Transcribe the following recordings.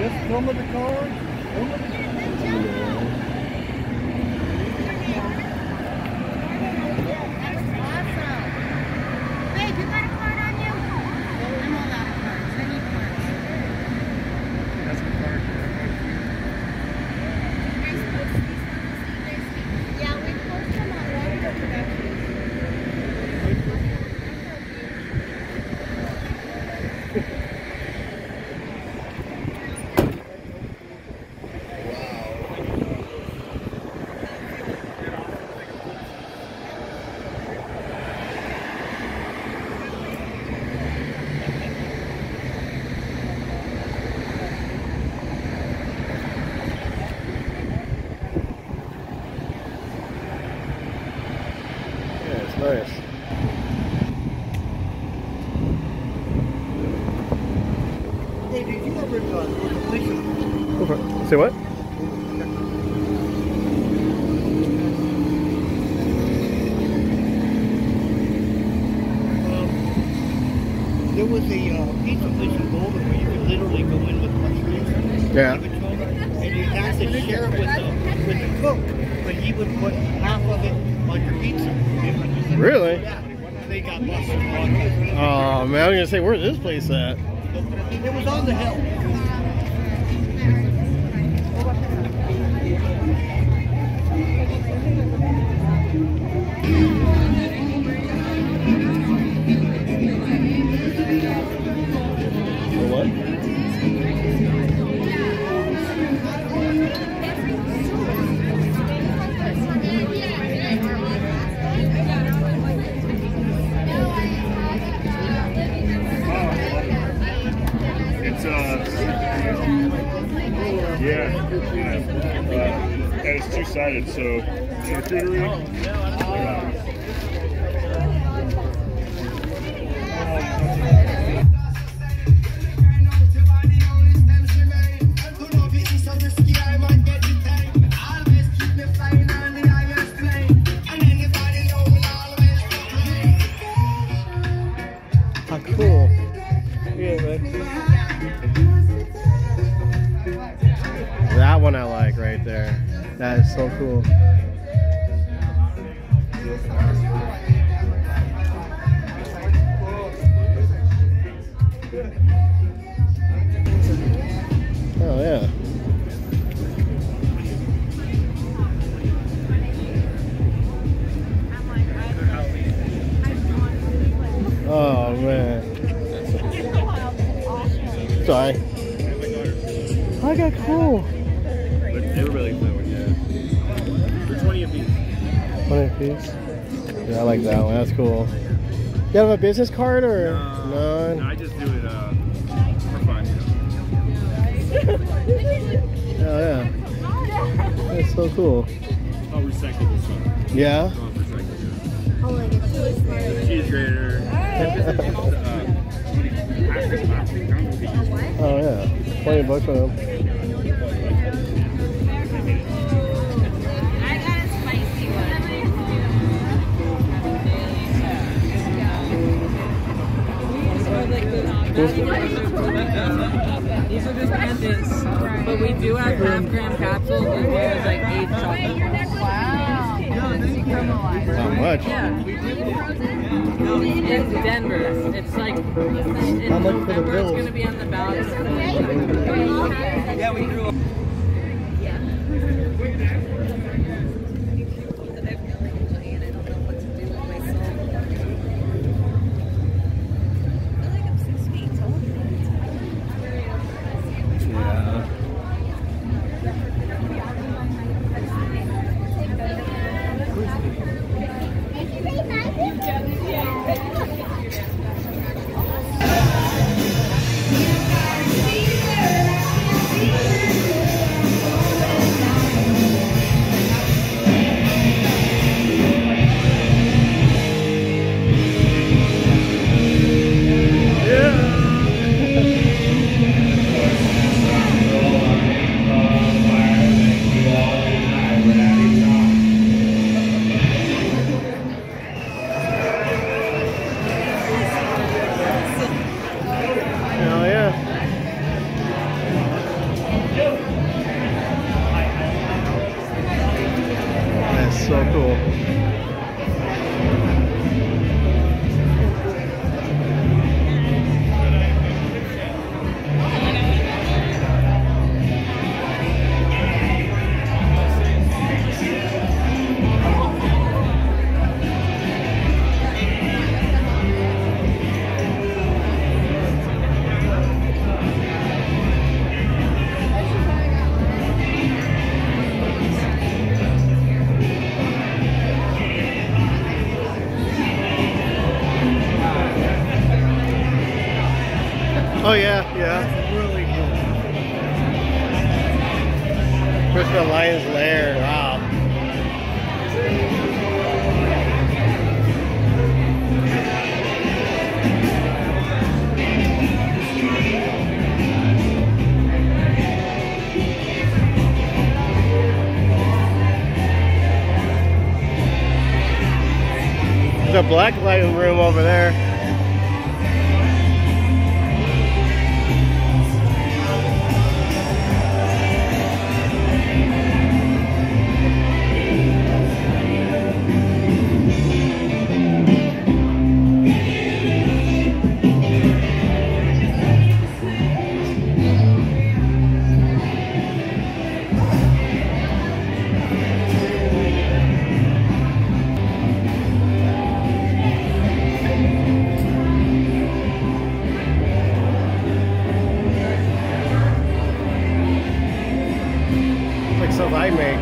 Just some of the cards. Nice. Hey, did you ever go to the police? Okay. Say what? There was a pizza place in Golden where you could literally go in with mushrooms. Yeah. And you had to share it with the cook, but he would put half of it on your pizza. Really? Yeah. They got busted. Oh man, I was gonna say, where's this place at? It was on the hill. What? And it's two-sided, so charcuterie. How cool. Yeah, man. That one I like right there. That is so cool. Oh yeah. Oh man. Sorry. I got cool. But they were really fun, yeah. For 20 a piece. 20 a piece? Yeah, I like that one. That's cool. You have a business card or no? No, I just do it for fun, you know. Oh yeah. That's so cool. All recyclable stuff. Yeah? All recyclable. Oh, like a cheese grater. Oh yeah. 20 bucks for them. These are just pendants, but we do have half-gram capsules as well as like 8 chocolate. Wow. How much? Yeah. In Denver. It's like in How much for the November, it's bills? going to be on the ballot. Yeah, we grew up. Oh yeah, yeah. That's really cool. Christmas Lion's Lair. Wow. There's a black lighting room over there. Like stuff I make.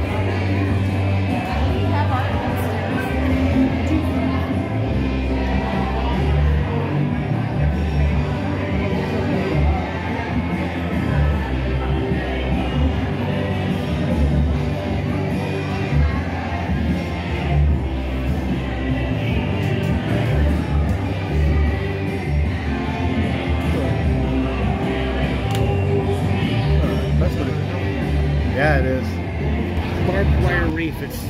That's what it is. Yeah, it is. Barbed wire reef. It's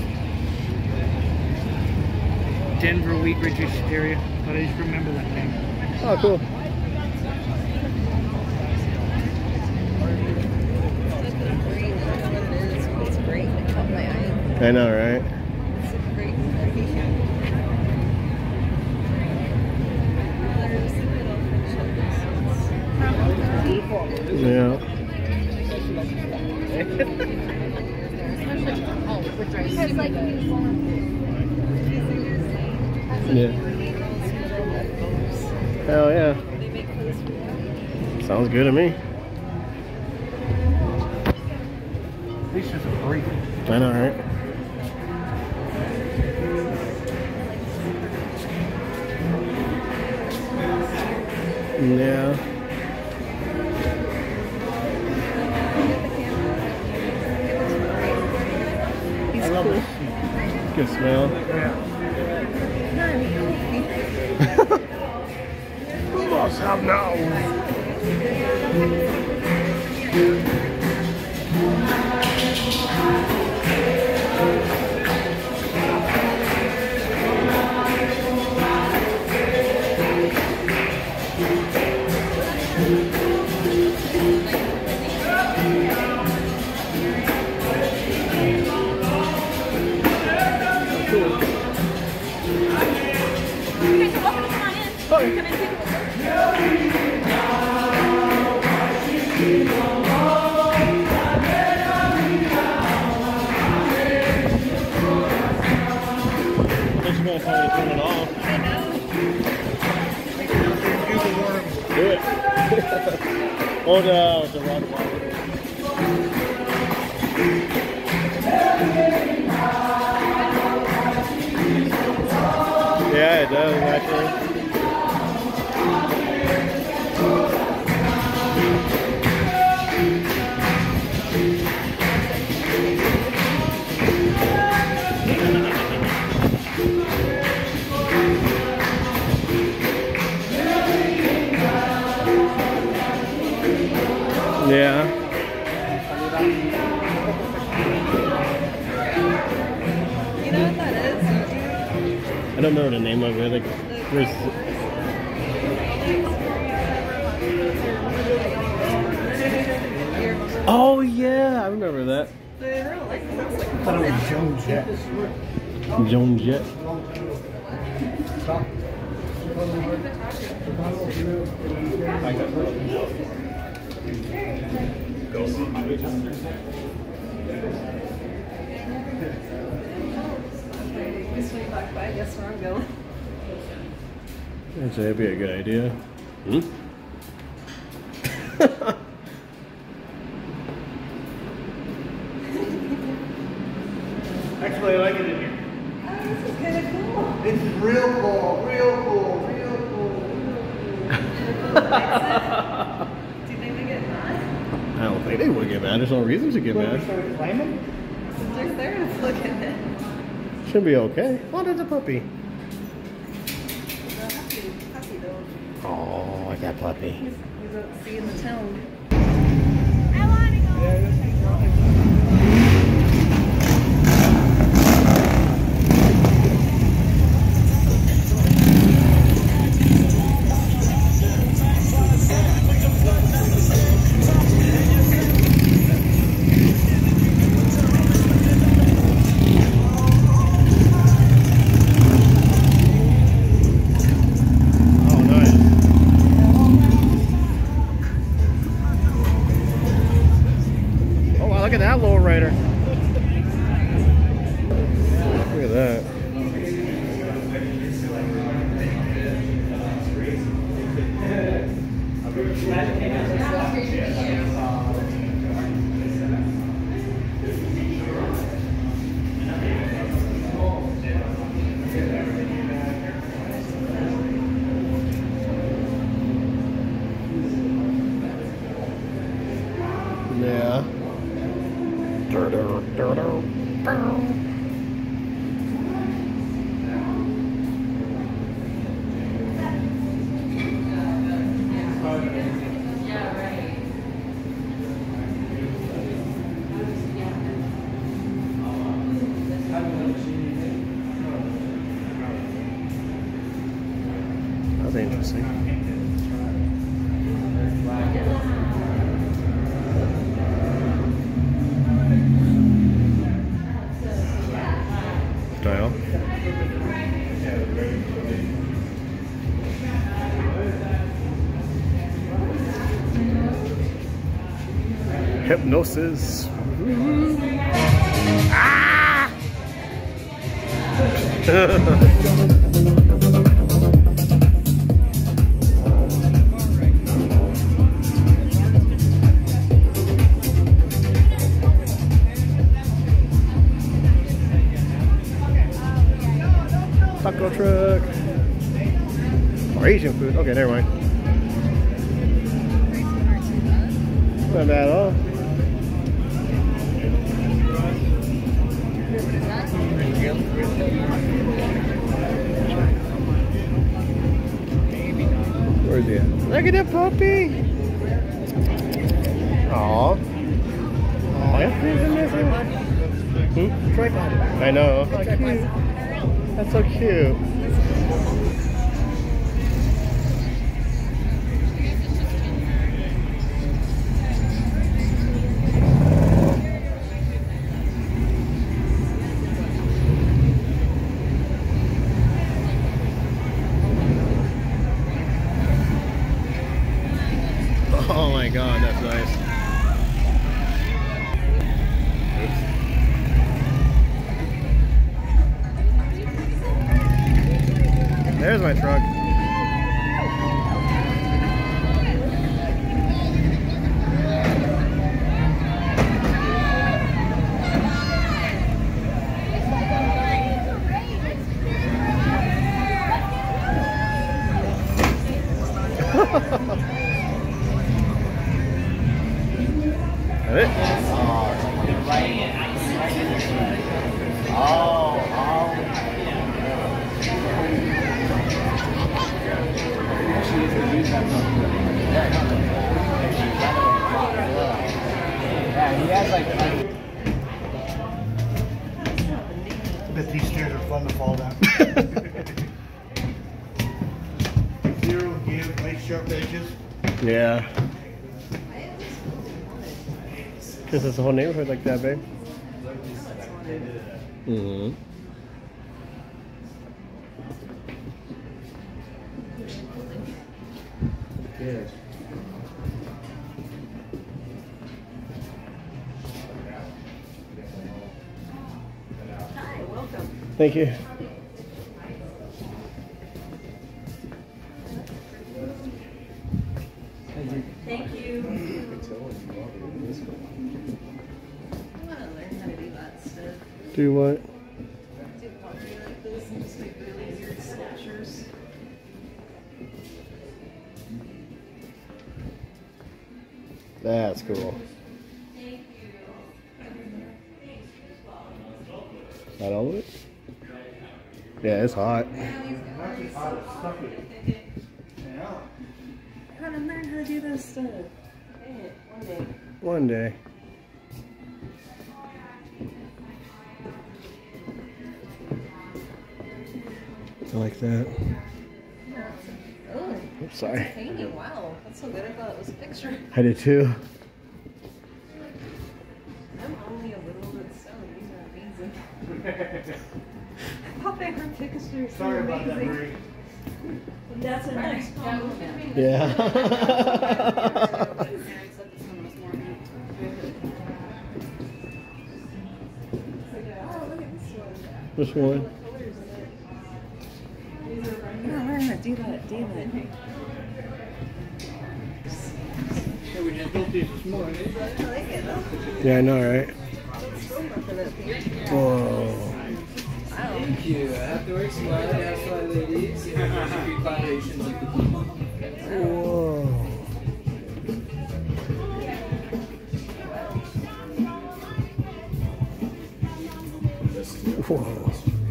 Denver Wheat Ridge area, but I just remember that name. Oh, cool. It's great. It caught my eye. I know, right? It's a great location. Yeah. Yeah. Hell yeah. Sounds good to me. These are great. I know, right? Yeah. I love it. Good smell. Yeah. Who must have now? Just gonna try to turn it off. Do it. Oh, the rock water. Yeah, it does actually. Yeah. You know what that is? I don't know the name of it. Like, there's. Oh yeah, I remember that. I thought it was Jones Jet. Jones Jet. I guess where I'm going. I'd say that'd be a good idea. Hmm? Actually, I like it in here. Oh, this is kind of cool. This is real cool, real cool, real cool. They wouldn't get mad. There's no reason to get mad. Start climbing? They're there to look at it. Should be okay. Oh, there's a puppy. He's a puppy though. Oh, like that puppy. He's out seeing the town. Look at that lowrider. Look at that. Yeah. That's interesting. Style. Hypnosis. Ah! Taco truck. Or Asian food. Okay, never mind. Not bad at all. Where is he at? Look at that puppy! Aww. Hmm? Tripod. I know. How cute. That's so cute. Oh my god, that's nice. There's my truck. That it? Yeah, he has like. I bet these stairs are fun to fall down. Zero give, nice sharp edges. Yeah. Because it's a whole neighborhood like that, babe. Mm-hmm. Yes. Hi, welcome. Thank you. Thank you. I want to learn how to do that stuff. Do what? Do pottery like this and just make really weird sculptures. That's cool. Not all of it? Yeah, it's hot. I gotta learn how to do this stuff. Dang it, one day. One day. I like that. Oh, Oops, sorry. painting. Wow, that's so good. I thought it was a picture. I did too. I'm only a little bit stoned. These are amazing. I thought they were pictures. Sorry about that, Marie. That's a nice compliment. Yeah. Which one? I gotta learn how to do that. Damn it. Yeah, we just built these this morning. I like it though. Yeah, I know, right? Don't spill nothing up here. Whoa. Thank you. Afterwards, smile, smile, ladies. Vibrations of the Whoa. Whoa.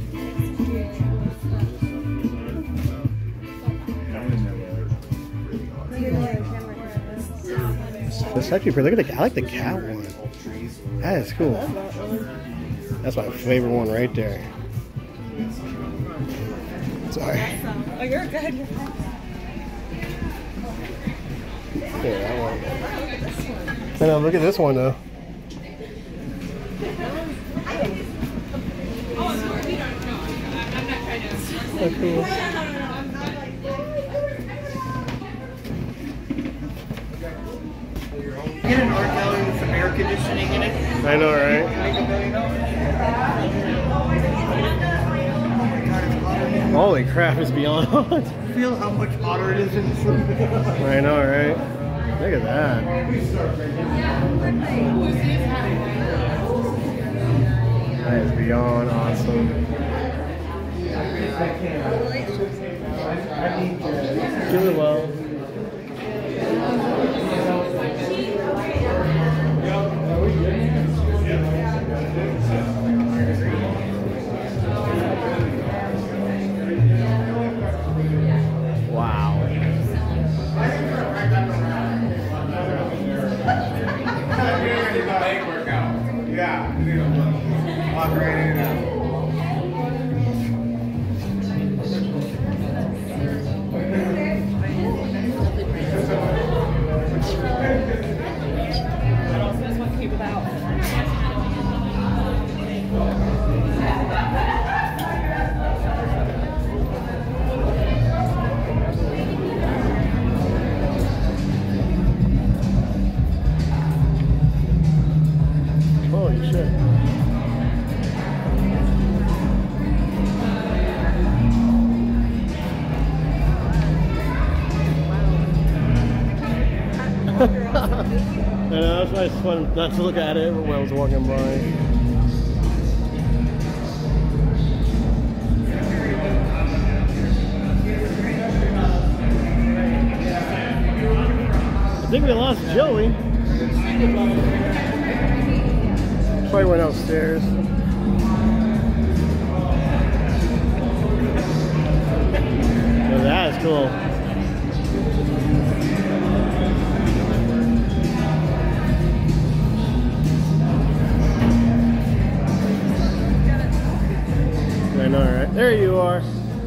That's actually pretty. Look at the. I like the cat one. That is cool. That's my favorite one right there. Sorry. Oh, you're good. You're fine. Yeah, that one. I know. Look at this one though. So cool. Get an art gallery with some air conditioning in it. I know, right? Make $1 million. Holy crap! It's beyond hot. Feel how much hotter it is in this room. I know, right? Look at that. That is beyond awesome. Do it well. Wow. Yeah. Walk right in and out. Holy shit. I know, that's why it's fun not to look at it when I was walking by. I think we lost Joey. Probably went upstairs. Oh, that is cool. I know, right? There you are.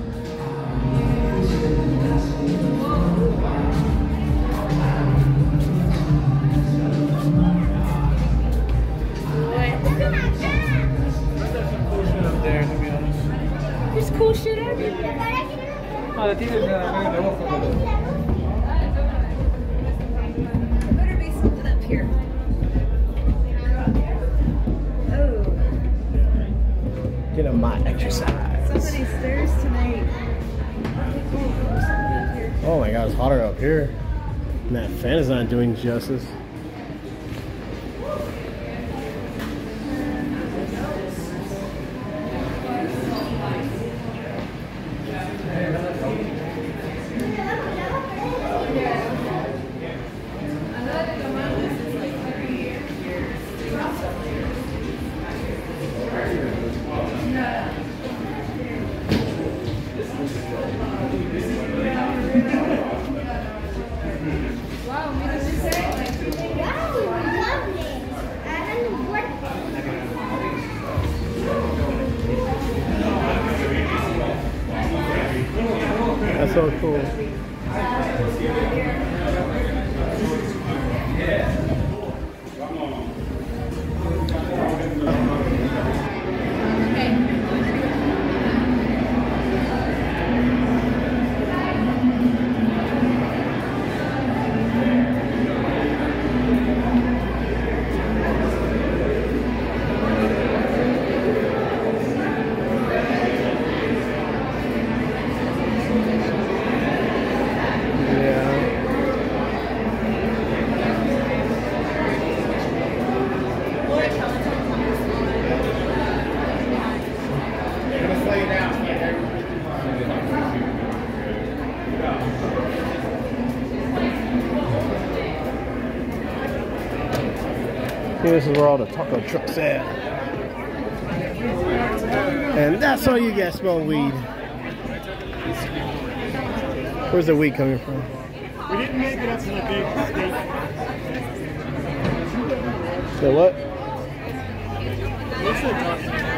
There's cool shit everywhere. Ah, tienes abajo. There better be something up here. Oh, Get on my exercise. somebody's stairs tonight. Oh my god, it's hotter up here. And that fan is not doing justice. No, This is where all the taco trucks at. And that's all you guys smell weed. Where's the weed coming from? We didn't make it up to the big state. So what? What's it?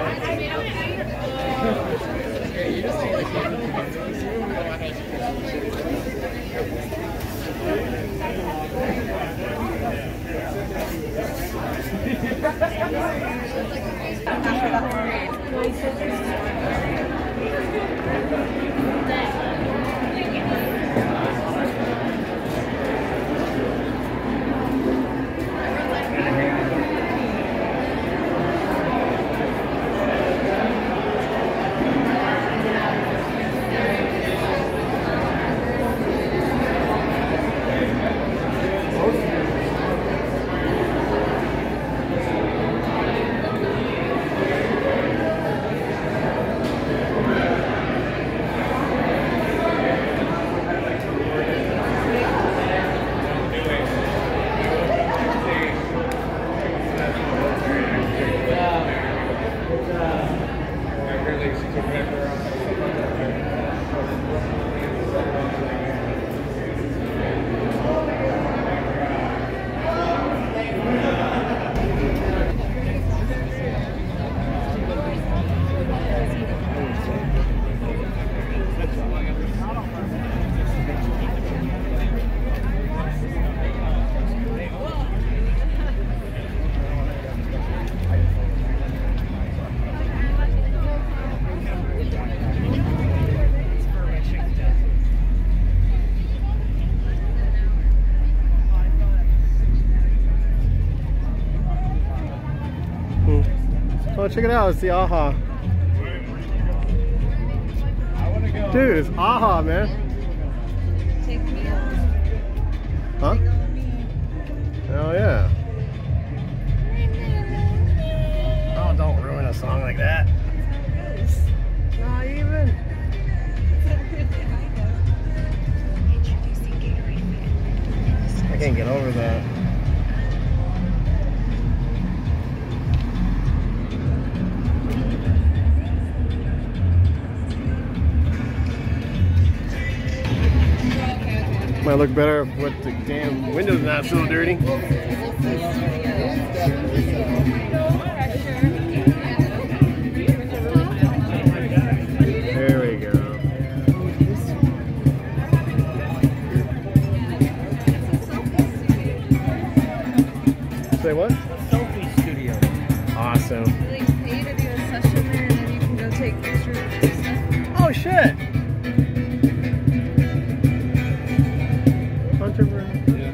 Oh, check it out. It's the AHA. Dude, it's AHA, man. Take me on. Huh? Hell yeah. Oh, don't ruin a song like that. Not even. I can't get over that. Might look better with the damn windows not so dirty. There we go. Say what? Selfie studio. Awesome. They pay to do a session there, and then you can go take pictures and stuff. Oh shit! Hunter Brown.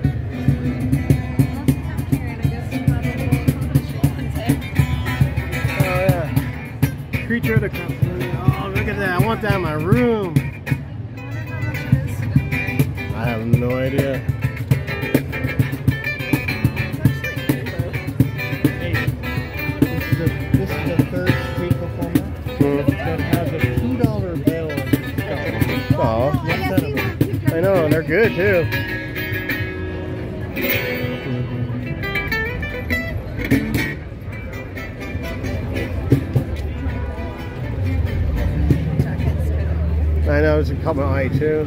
Oh yeah. Creature of the company. Oh, look at that. I want that in my room. I have no idea. This is the third street performer that has a $2 bill. Oh, I know, and they're good too. I know, it's a couple of eye too.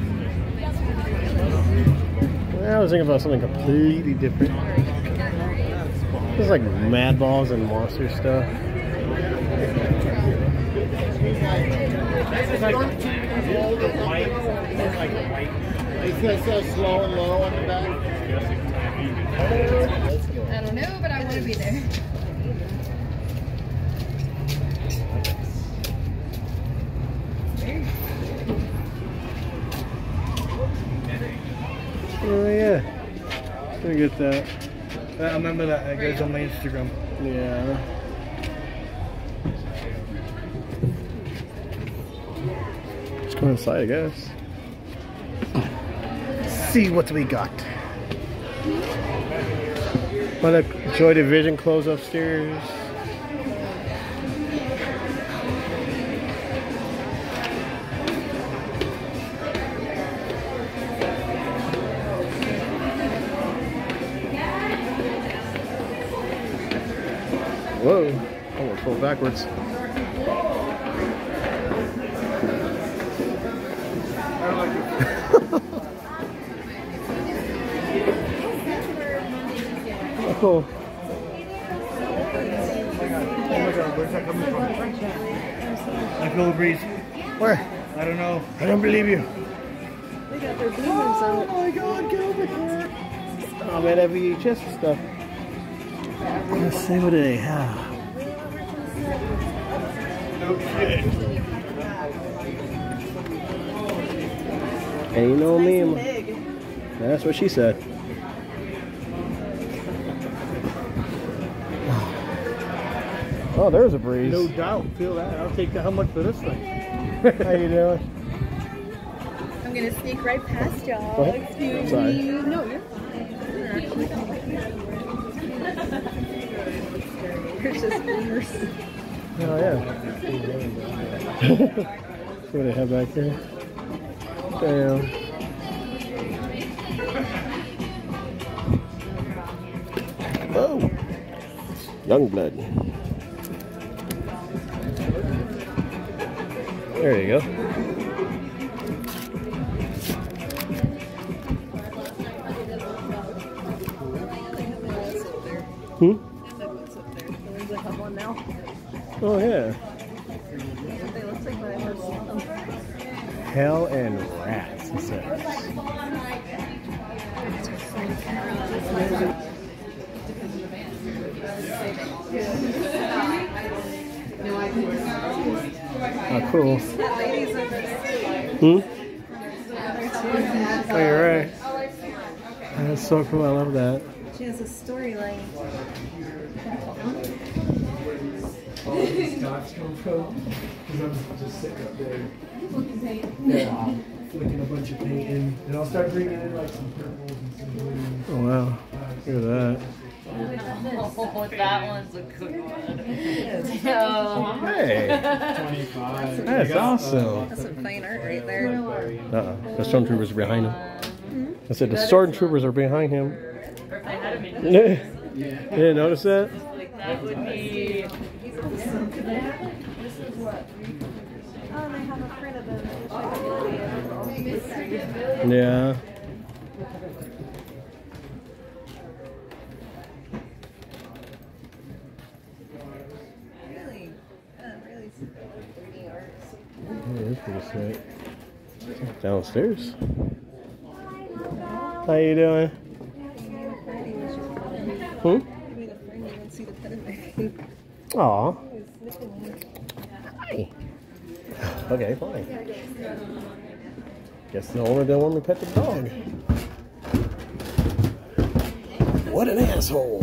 I was thinking about something completely different. It's like Mad Balls and monster stuff. It's like white. Is this slow and low on the back? I don't know, but I want to be there. Oh yeah. Gonna get that. I remember that. It goes on my Instagram. Yeah. Let's go inside, I guess. See what we got. Want to Joy Division clothes upstairs. Whoa, almost fell backwards. Oh, cool. Oh my god, where's that coming from? I feel a breeze. Where? I don't know. I don't believe you. They got their demons out. Oh my god, get over here. Oh man, that VHS stuff. Let's see what they have. No shit. Ain't no meme. That's what she said. Oh, there's a breeze. No doubt. Feel that. I'll take how much for this thing? How you doing? I'm gonna sneak right past y'all. Go ahead. Excuse Sorry. me. No, you're fine. There's just rumors. Oh yeah. See what they have back here. Damn. Oh. Youngblood. There you go. Hmm? There's a hub one now. Oh yeah. They look like my first one. Hell and Rats, he says. Oh, cool. Hmm? Oh, you're right. That's so cool. I love that. She has a storyline. Scott's come from? Because I'm just sitting up there. Yeah, flicking a bunch of paint in. And I'll start bringing in like some purples and some blues. Oh, wow. Look at that. Oh, that one's a good one. Hey. 25. That's awesome. That's some fine art right there. Uh-uh. The stormtroopers are behind him. I said the stormtroopers are behind him. You didn't notice that? Like that would be. Oh, and I have a print of them. Yeah. Really, really 3D art. Yeah, that's pretty sick. Downstairs. How you doing? Hmm? Aw. Hi. Okay, fine. Guess the owner didn't want me to pet the dog. What an asshole.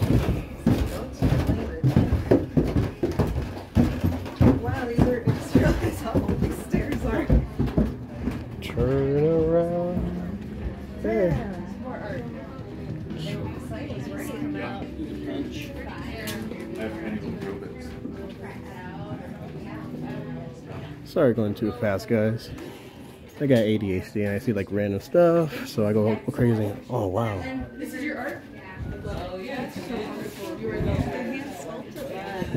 Wow, these are just realize how old these stairs are. Turn around. There. More art. Sorry going too fast, guys. I got ADHD and I see like random stuff, so I go crazy. Oh wow. This is your art? Oh yeah. You were the hand sculpted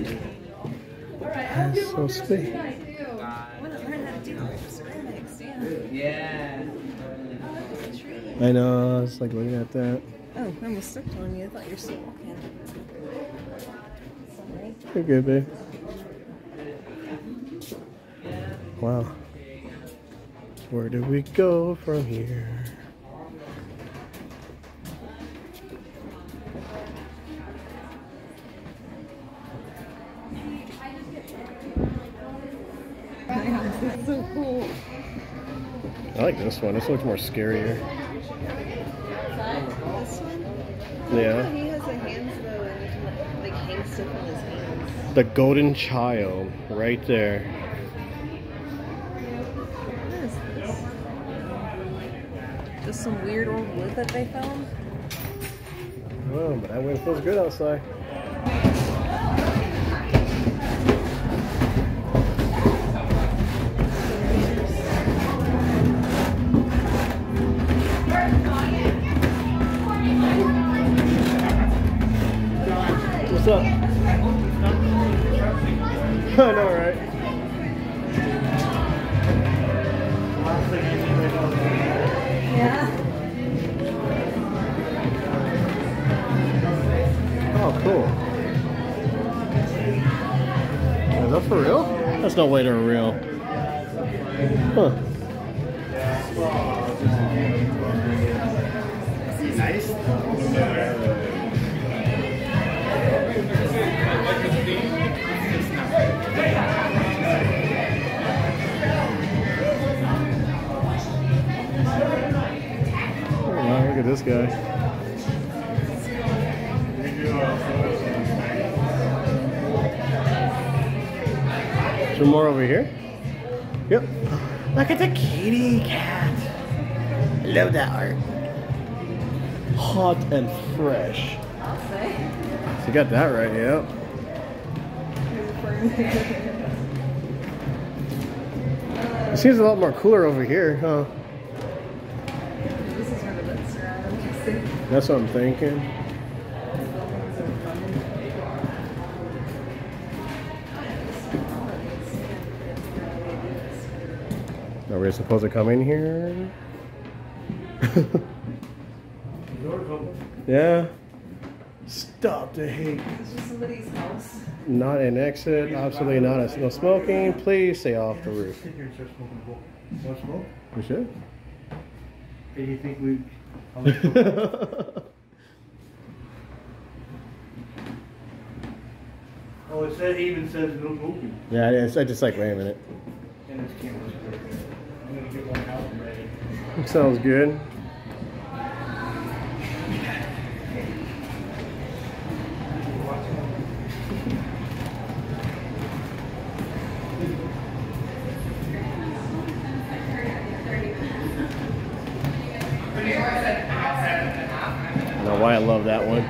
that. That's so sweet. I want to learn how to do ceramics, Yeah. I know, I was like looking at that. Oh, I almost stepped on you. I thought you were still walking. You're good, babe. Where do we go from here? It's so cool. I like this one. This looks more scarier. This one? Yeah. He has a hands though, and he can like hang stuff on his hands. The Golden Child, right there. What is this? Just some weird old wood that they found? Oh, but that wind feels good outside. What's up? I know, right? Yeah. Oh, cool. Is that for real? That's no way they're real. Huh. Nice. Oh, look at this guy. Is there more over here? Yep. Look at the kitty cat. I love that art. Hot and fresh. I'll say. So you got that right, yep. It seems a lot more cooler over here, huh? This is where the books are at, I'm guessing. That's what I'm thinking. Are we supposed to come in here? Yeah. Stop the hate. This was somebody's house. Not an exit. Absolutely not. No smoking. Please stay off the roof. Want smoke? We should. Hey, you think we... Oh, it says, even says no smoking. Yeah, I just like, wait a minute. And this camera's perfect. I'm gonna get one out and ready. Sounds good. I don't know why I love that one.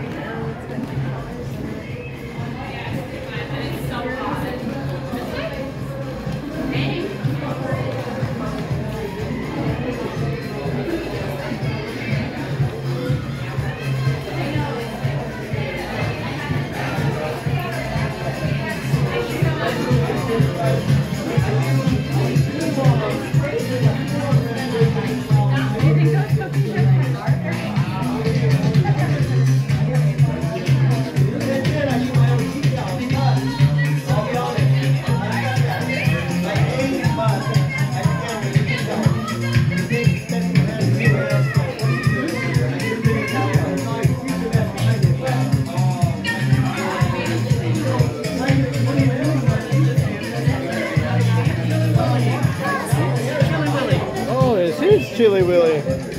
Chili Willy.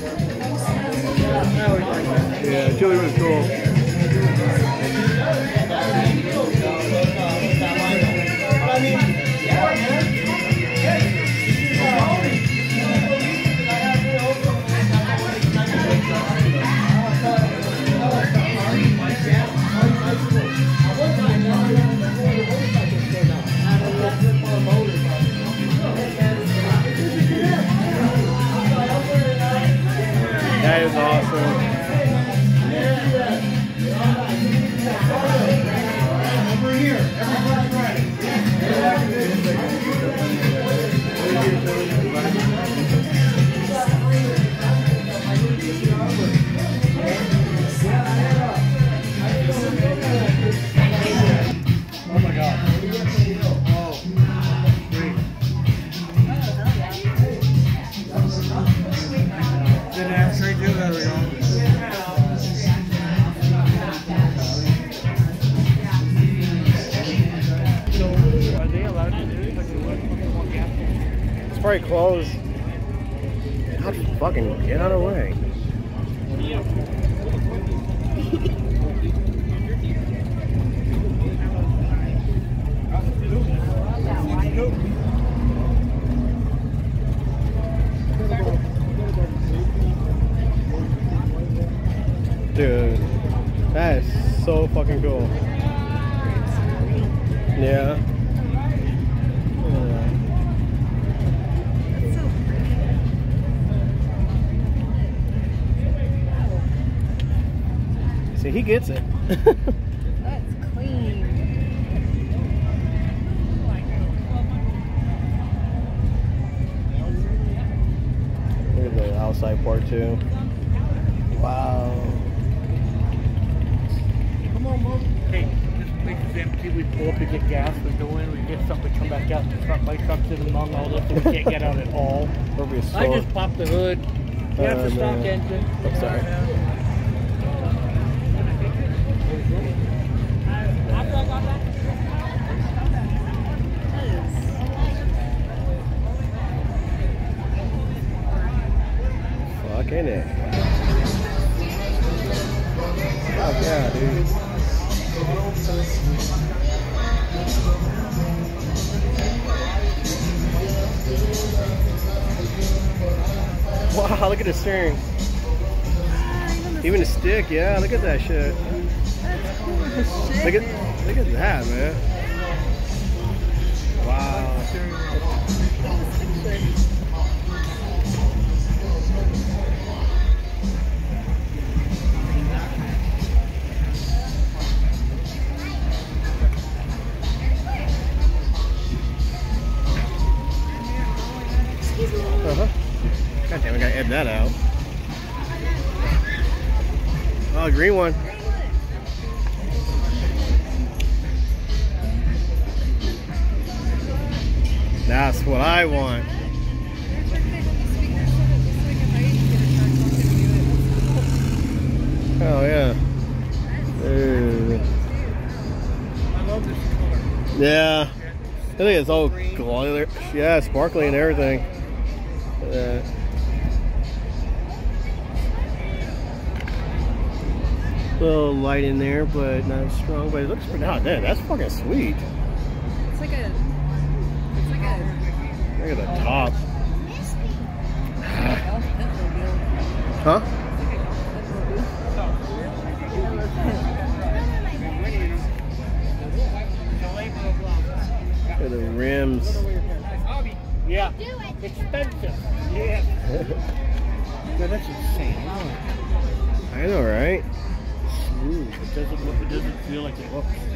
Yeah, Chili was cool. That is awesome. Over here, everybody's ready. Oh my God. Oh, great. already closed. God, fucking get out of the way. Dude, that is so fucking cool. Yeah. See, he gets it. That's clean. Look at the outside part too. Wow. Come on, Mom. Hey, this place is empty. We pull up to get gas. We go in, we get something, we come back out. The truck, my truck's in among all this, so we can't get out at all. I just popped the hood. Yeah, it's a stock engine. I'm sorry. Fucking it. Oh yeah, dude. Wow, look at the steering. Even the stick, yeah, look at that shit. That's cool as shit. Look at that, man. Wow. God damn, I gotta edit that out. Oh, green one. That's what I want. Oh yeah. Ooh. I love this color. Yeah. I think it's all glowy. Yeah, sparkly and everything. A little light in there, but not as strong. But it looks pretty hot. Damn, that's fucking sweet. It's like a. Look at the top. Huh? Look at the rims. Yeah. Expensive. Yeah. Yeah, that's insane. I know, right? Smooth. It doesn't feel like it looks.